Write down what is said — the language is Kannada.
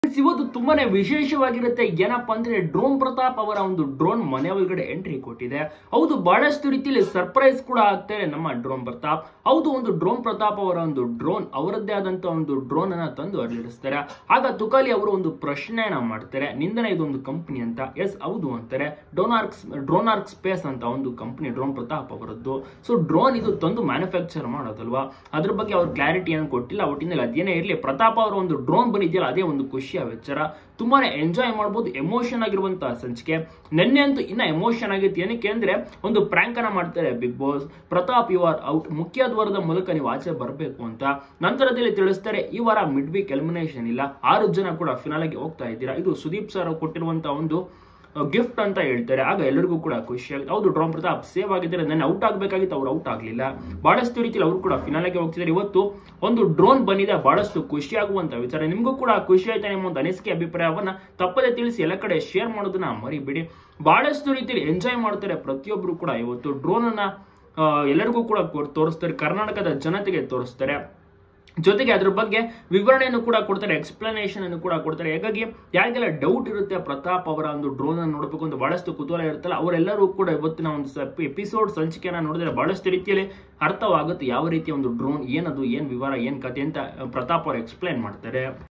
ಇವತ್ತು ತುಂಬಾನೇ ವಿಶೇಷವಾಗಿರುತ್ತೆ. ಏನಪ್ಪಾ ಅಂದ್ರೆ ಡ್ರೋನ್ ಪ್ರತಾಪ್ ಅವರ ಒಂದು ಡ್ರೋನ್ ಮನೆ ಒಳಗಡೆ ಎಂಟ್ರಿ ಕೊಟ್ಟಿದೆ. ಹೌದು, ಬಹಳಷ್ಟು ರೀತಿಯಲ್ಲಿ ಸರ್ಪ್ರೈಸ್ ಕೂಡ ಆಗ್ತಾರೆ ನಮ್ಮ ಡ್ರೋನ್ ಪ್ರತಾಪ್. ಹೌದು, ಒಂದು ಡ್ರೋನ್ ಪ್ರತಾಪ್ ಅವರ ಒಂದು ಡ್ರೋನ್ ಅವರದ್ದೇ ಆದಂತ ಒಂದು ಡ್ರೋನ್ ಅನ್ನ ತಂದು ಅಲ್ಲಿಡಿಸ್ತಾರೆ. ಆಗ ತುಕಾಲಿ ಅವರು ಒಂದು ಪ್ರಶ್ನೆಯನ್ನ ಮಾಡ್ತಾರೆ, ನಿಂದನೆ ಇದೊಂದು ಕಂಪನಿ ಅಂತ. ಎಸ್ ಹೌದು ಅಂತಾರೆ. ಡ್ರೋನಾರ್ಕ್ ಸ್ಪೇಸ್ ಅಂತ ಒಂದು ಕಂಪನಿ ಡ್ರೋನ್ ಪ್ರತಾಪ್ ಅವರದ್ದು. ಸೊ ಡ್ರೋನ್ ಇದು ತಂದು ಮ್ಯಾನುಫ್ಯಾಕ್ಚರ್ ಮಾಡೋದಲ್ವಾ, ಅದ್ರ ಬಗ್ಗೆ ಅವ್ರ ಕ್ಲಾರಿಟಿ ಏನು ಕೊಟ್ಟಿಲ್ಲ. ಒಟ್ಟಿನಲ್ಲಿ ಅದೇನೇ ಇರಲಿ, ಪ್ರತಾಪ್ ಅವರ ಒಂದು ಡ್ರೋನ್ ಬಂದಿದೆಯಲ್ಲ ಅದೇ ಒಂದು ಖುಷಿಯ ವಿಚಾರ. ತುಂಬಾನೇ ಎಂಜಾಯ್ ಮಾಡಬಹುದು. ಎಮೋಷನ್ ಆಗಿರುವಂತಹ ಸಂಚಿಕೆ. ನೆನ್ನೆ ಅಂತೂ ಇನ್ನ ಎಮೋಷನ್ ಆಗಿತ್ತು. ಏನಕ್ಕೆ ಅಂದ್ರೆ ಒಂದು ಪ್ರ್ಯಾಂಕ್ ಅನ್ನ ಮಾಡ್ತಾರೆ big boss. Pratap you are out, ಮುಖ್ಯ ದ್ವಾರದ ಮೂಲಕ ನೀವು ಆಚೆ ಬರಬೇಕು ಅಂತ. ನಂತರದಲ್ಲಿ ತಿಳಿಸ್ತಾರೆ ಈ ವಾರ ಮಿಡ್ ವೀಕ್ ಎಲಿಮಿನೇಷನ್ ಇಲ್ಲ, 6 ಜನ ಕೂಡ ಫಿನಾಲೆಗೆ ಹೋಗ್ತಾ ಇದ್ದೀರಾ. ಇದು ಸುದೀಪ್ ಸರ್ ಕೊಟ್ಟಿರುವಂತಹ ಒಂದು ಗಿಫ್ಟ್ ಅಂತ ಹೇಳ್ತಾರೆ. ಆಗ ಎಲ್ಲರಿಗೂ ಕೂಡ ಖುಷಿ ಆಗುತ್ತೆ. ಹೌದು, ಡ್ರೋನ್ ಪ್ರತಾಪ್ ಸೇವ್ ಆಗಿದ್ದಾರೆ. ನನ್ನ ಔಟ್ ಆಗ್ಬೇಕಾಗಿತ್ತು, ಅವ್ರು ಔಟ್ ಆಗ್ಲಿಲ್ಲ. ಬಹಳಷ್ಟು ರೀತಿಯಲ್ಲಿ ಅವರು ಕೂಡ ಫಿನಾಲೆಗೆ ಹೋಗ್ತಿದ್ದಾರೆ. ಇವತ್ತು ಒಂದು ಡ್ರೋನ್ ಬಂದಿದೆ, ಬಹಳಷ್ಟು ಖುಷಿ ಆಗುವಂತ ವಿಚಾರ. ನಿಮಗೂ ಕೂಡ ಖುಷಿ ಆಯ್ತಾ ನಿಮ್ಮ ಒಂದು ಅನಿಸಿಕೆ ಅಭಿಪ್ರಾಯವನ್ನ ತಪ್ಪದೆ ತಿಳಿಸಿ. ಎಲ್ಲ ಕಡೆ ಶೇರ್ ಮಾಡೋದನ್ನ ಮರಿಬೇಡಿ. ಬಹಳಷ್ಟು ರೀತಿಯಲ್ಲಿ ಎಂಜಾಯ್ ಮಾಡ್ತಾರೆ ಪ್ರತಿಯೊಬ್ರು ಕೂಡ. ಇವತ್ತು ಡ್ರೋನ್ ಅನ್ನ ಎಲ್ಲರಿಗೂ ಕೂಡ ತೋರಿಸ್ತಾರೆ, ಕರ್ನಾಟಕದ ಜನತೆಗೆ ತೋರಿಸ್ತಾರೆ. ಜೊತೆಗೆ ಅದ್ರ ಬಗ್ಗೆ ವಿವರಣೆಯನ್ನು ಕೂಡ ಕೊಡ್ತಾರೆ, ಎಕ್ಸ್ಪ್ಲನೇಷನ್ ಅನ್ನು ಕೂಡ ಕೊಡ್ತಾರೆ. ಹಾಗಾಗಿ ಯಾರಿಗೆಲ್ಲ ಡೌಟ್ ಇರುತ್ತೆ ಪ್ರತಾಪ್ ಅವರ ಒಂದು ಡ್ರೋನ್ ಅನ್ನು ನೋಡಬೇಕು ಅಂತ ಬಹಳಷ್ಟು ಕುತೂಹಲ ಇರುತ್ತಲ್ಲ, ಅವರೆಲ್ಲರೂ ಕೂಡ ಇವತ್ತಿನ ಒಂದು ಎಪಿಸೋಡ್ ಸಂಚಿಕೆಯನ್ನ ನೋಡಿದ್ರೆ ಬಹಳಷ್ಟು ರೀತಿಯಲ್ಲಿ ಅರ್ಥವಾಗುತ್ತೆ ಯಾವ ರೀತಿಯ ಒಂದು ಡ್ರೋನ್, ಏನದು, ಏನ್ ವಿವರ, ಏನ್ ಕತೆ ಅಂತ ಪ್ರತಾಪ್ ಅವರು ಎಕ್ಸ್ಪ್ಲೈನ್ ಮಾಡ್ತಾರೆ.